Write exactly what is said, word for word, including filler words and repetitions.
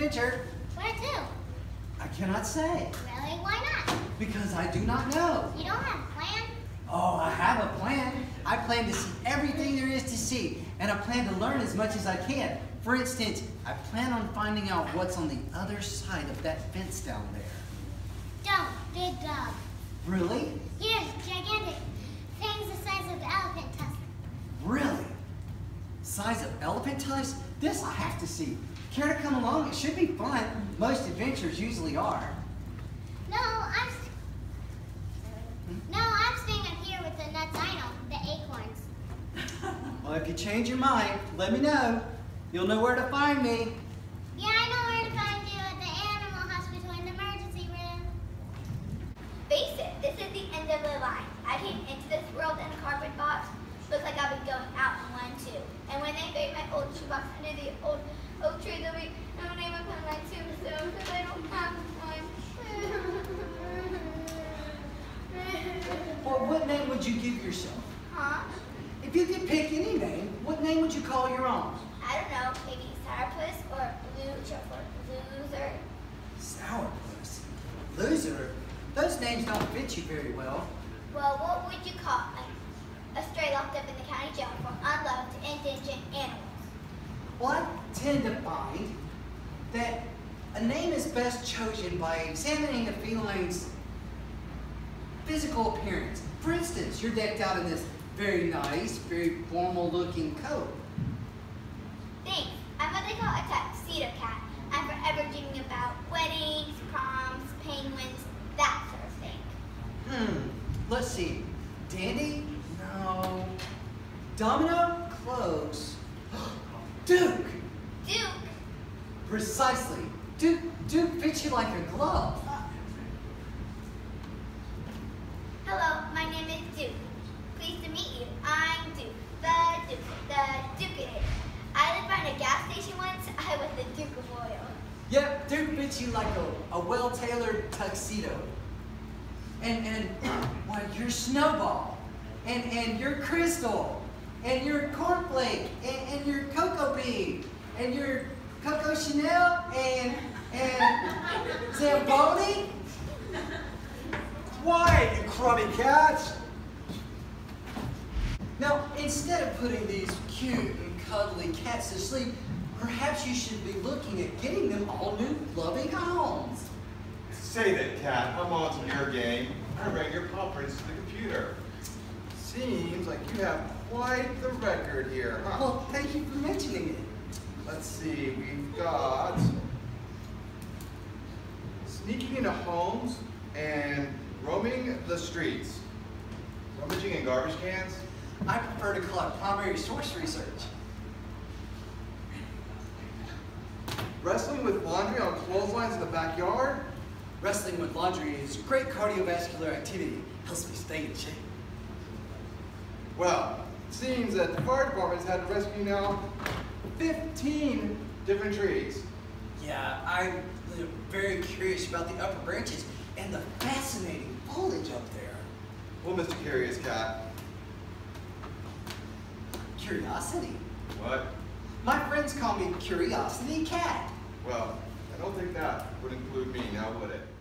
adventure. Where to? I cannot say. Really? Why not? Because I do not know. You don't have a plan? Oh, I have a plan. I plan to see everything there is to see, and I plan to learn as much as I can. For instance, I plan on finding out what's on the other side of that fence down there. Don't. Big dog. Really? Here's gigantic things the size of the elephant tusk. Really? Size of elephant tusk? This I have to see. Care to come along? It should be fun. Most adventures usually are. No, I'm. St no, I'm staying up here with the nuts I know, the acorns. Well, if you change your mind, let me know. You'll know where to find me. Yeah, I know where to find you at the animal hospital in the emergency room. Face it, this is the end of the line. I came into this world in a cardboard box. Looks like I'll be going out in one too. And when they buried my old shoebox under the old oak tree, they'll be no name upon my tombstone because I don't have one. Well, what name would you give yourself? Huh? If you could pick any name, what name would you call your own? I don't know, maybe Sourpuss or Loser or Loser. Sourpuss? Loser? Those names don't fit you very well. Well, what would you call a, a stray locked up in the county jail for unloved indigent animals? Well, I tend to find that a name is best chosen by examining a feline's physical appearance. For instance, you're decked out in this very nice, very formal-looking coat. Thanks. I'm what they call a tuxedo cat. I'm forever dreaming about weddings, proms, penguins, that sort of thing. Hmm, let's see. Dandy? No. Domino? Close. Duke! Duke? Precisely. Duke, Duke fits you like a glove. Hello, my name is Duke. Pleased to meet you. I'm Duke. The Duke. The Duke-inator. I lived behind a gas station once. I was the Duke of Oil. Yep, Duke fits you like a, a well-tailored tuxedo. And, and, why, you're Snowball. And, and you're Crystal. And you're Cornflake. And, and you're Cocoa Bean. And you're Coco Chanel. And, and Zamboni. Quiet, you crummy cats! Now, instead of putting these cute and cuddly cats to sleep, perhaps you should be looking at getting them all new loving homes. Say that, cat. I'm on to your game. I ran your paw prints to the computer. Seems like you have quite the record here, huh? Well, thank you for mentioning it. Let's see, we've got sneaking into homes and roaming the streets. Rummaging in garbage cans. I prefer to call it primary source research. Wrestling with laundry on clotheslines in the backyard. Wrestling with laundry is great cardiovascular activity. Helps me stay in shape. Well, it seems that the fire department's had to rescue now fifteen different trees. Yeah, I'm very curious about the upper branches and the fascinating foliage up there. Well, Mister Curious Cat. Curiosity. What? My friends call me Curiosity Cat. Well, I don't think that would include me, now would it?